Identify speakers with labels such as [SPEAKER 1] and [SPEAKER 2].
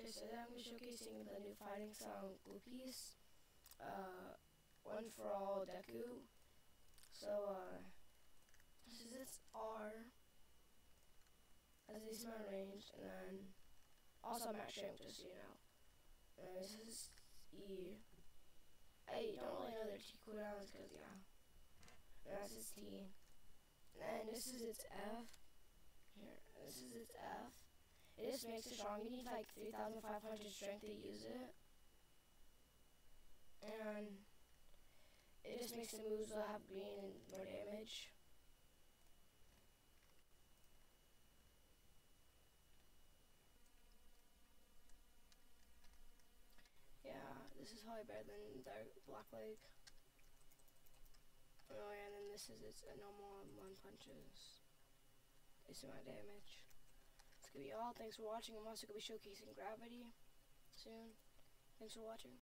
[SPEAKER 1] so today I'm showcasing the new fighting style glue piece. One for all Deku. So, this is its R. Has a decent amount of range, and then also max strength, just so you know. And this is E. I don't really know their T cooldowns, because, yeah. And that's its T. And then this is its F. Here, this is its F. It just makes it strong. You need like 3,500 strength to use it. And it just makes the moves have green and more damage. Yeah, this is probably better than Blackleg. Oh yeah, and then this is its normal one punches. It's my damage. That's gonna be all. Thanks for watching. I'm also gonna be showcasing Gravity soon. Thanks for watching.